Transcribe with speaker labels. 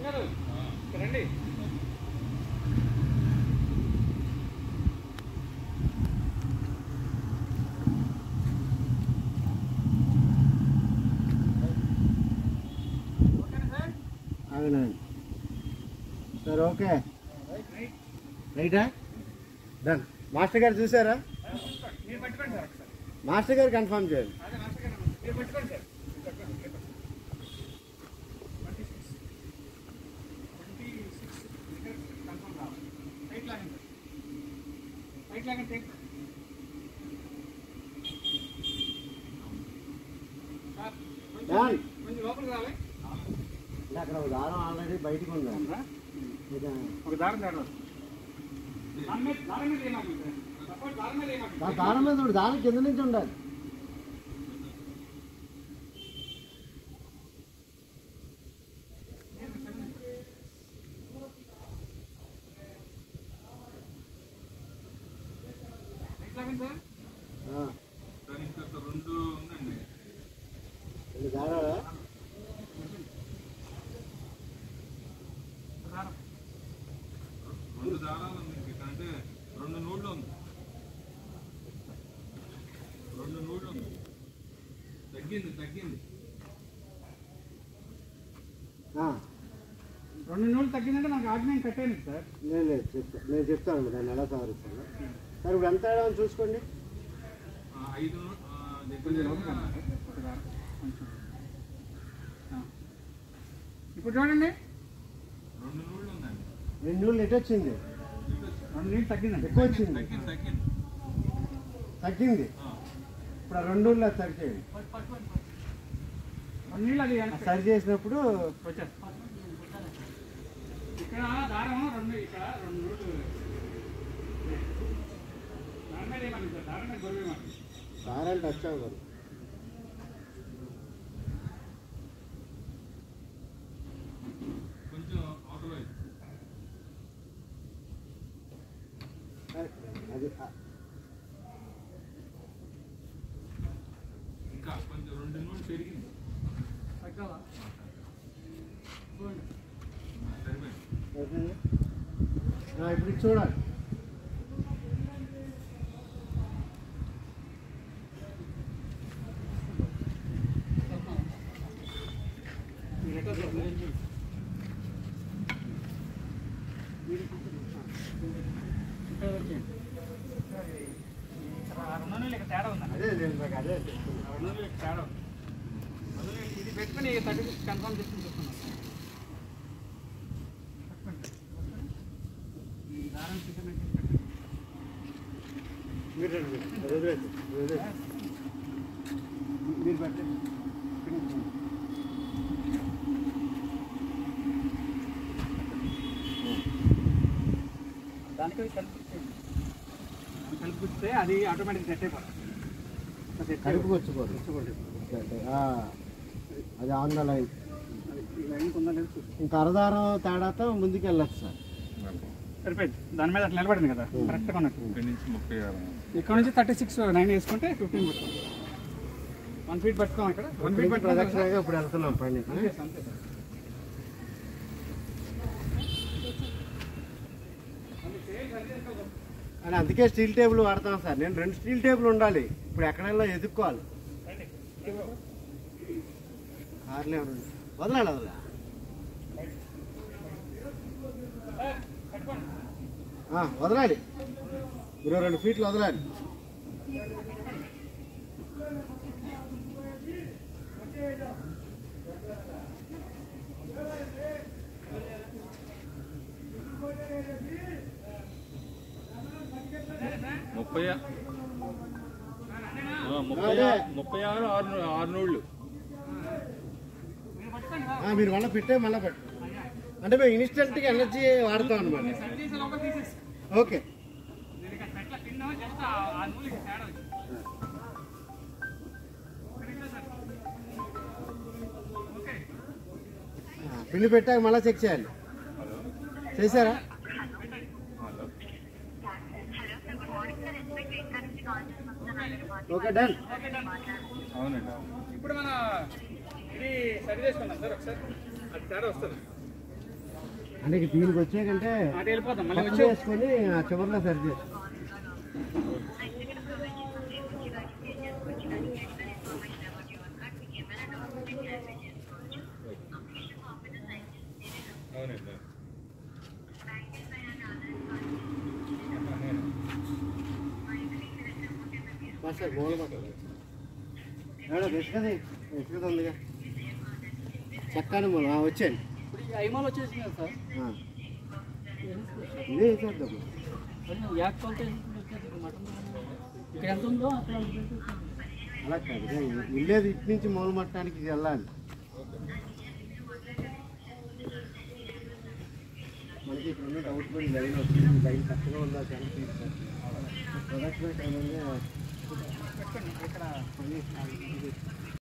Speaker 1: రండి.
Speaker 2: అవునండి sir. Okay రైటా డన్. మాస్టర్ గారు చూసారా? మాస్టర్ గారు కన్ఫర్మ్ చేయాలి. అక్కడ ఒక దారం ఆల్రెడీ బయటకు ఉందా?
Speaker 1: ఒక దారం
Speaker 2: దారం మీద దారం కింద నుంచి ఉండాలి. దారాలా?
Speaker 3: రెండు దారాలు అంటే రెండు నూళ్ళు ఉంది. తగ్గింది.
Speaker 1: 2 నూళ్ళు తగ్గిందంటే నాకు ఆజ్ఞానం కట్టేయండి సార్.
Speaker 2: లేదు నేను చెప్తాను దాన్ని ఎలా సవరిస్తాను సార్. ఇప్పుడు ఎంత ఆడామని చూసుకోండి.
Speaker 3: 5
Speaker 1: ఇప్పుడు చూడండి.
Speaker 3: 2 నూళ్ళు ఉందండి.
Speaker 2: 2 నూళ్ళు ఎటు వచ్చింది?
Speaker 1: 2 నీళ్ళు తగ్గిందండి.
Speaker 2: ఎక్కువ వచ్చింది. తగ్గింది. ఇప్పుడు ఆ 2 నూళ్ళు అది సరి చేయండి.
Speaker 1: 2 నీళ్ళు అది
Speaker 2: సరి చేసినప్పుడు
Speaker 1: వచ్చేస్తా. ఇక్కడ దారం 2, ఇక్కడ 2 నూళ్ళు. దాని మీద ఏమని సార్? దారం మీద గొడవ ఏమని?
Speaker 2: దారాలు టచ్ అవ్వదు.
Speaker 3: కొంచెం అవతల
Speaker 2: అది
Speaker 3: ఇంకా కొంచెం 2 నూళ్ళు పెరిగింది.
Speaker 1: తగ్గాలా?
Speaker 3: సరిపోయింది.
Speaker 2: ఇప్పుడు ఇది చూడాలి.
Speaker 1: తేడా ఉందా?
Speaker 2: అదే
Speaker 1: తేడా ఉంది. ఇది పెట్టుకుని 36 కన్ఫర్మ్ చేసుకుని చూస్తున్నాను. దారం చికెన్
Speaker 2: మీరు పెట్టండి.
Speaker 1: దానికి కలిపిస్తే అది ఆటోమేటిక్ సెట్ అయిపోతుంది.
Speaker 2: కలుపుకొచ్చుకోండి. అది ఆన్ ద లైన్. ఇంకా అరదారం తేడాతో ముందుకు వెళ్ళచ్చు సార్.
Speaker 1: సరిపోయింది. దాని మీద అట్లా నిలబడింది కదా కరెక్ట్గా ఉన్నట్టు. ఇక్కడ నుంచి 36 9 వేసుకుంటే 15 పట్టుకోండి. 1 ఫీట్ పట్టుకోం. ఇక్కడ 1 ఫీట్
Speaker 2: ప్రదక్షిణగా ఇప్పుడు వెళ్తున్నాం పైన.
Speaker 1: అంతే సార్.
Speaker 2: అని అందుకే స్టీల్ టేబుల్ వాడతాం సార్. నేను 2 స్టీల్ టేబుల్ ఉండాలి. ఇప్పుడు ఎక్కడైనా ఎదుక్కోవాలి. కార్లే వదలాలి. వదలాలి. మీరు 2 ఫీట్లు వదలాలి.
Speaker 3: ముప్పై ఆరు నూళ్ళు.
Speaker 2: మీరు మళ్ళీ పెట్టే మళ్ళీ పెట్టు. అంటే మేము ఇన్స్టెంట్గా ఎనర్జీ వాడతాం అనమాట. ఓకే. పిండి పెట్టాక మళ్ళీ చెక్ చేయాలి. చేశారా? Okay done.
Speaker 1: అవునండి. ఇప్పుడు మన ఇది సరి చేసుకుందాం సార్. ఒకసారి అది తేడా వస్తుంది.
Speaker 2: అంటే ఇక దీనికి వచ్చేకంటే
Speaker 1: అది వెళ్ళిపోతాం మళ్ళీ
Speaker 2: పక్కన
Speaker 1: వచ్చి
Speaker 2: వేసుకొని ఆ చివరిలో సరి చేసి
Speaker 3: అవునండి.
Speaker 2: సార్ గోల్ పట్టాలి ఇసుకది ఉందిగా చక్కని వచ్చాను
Speaker 1: ఇప్పుడు ఈ ఐమాల్ వచ్చేసింది కదా సార్
Speaker 2: ఇదే వేసేద్దాం
Speaker 1: యాక్ క్వాలిటీ మటన్ ఇక్కడ ఎంత ఉందో అక్కడ
Speaker 2: అలా కాదు వెళ్ళేది ఇటు నుంచి మొదలు మట్టడానికి వెళ్ళాలి మనకి ఇప్పుడు డౌట్ పడి లైన్ వస్తుంది లైన్ కరెక్ట్గా ఉందా ప్రొడక్షన్
Speaker 1: ఇక్కడ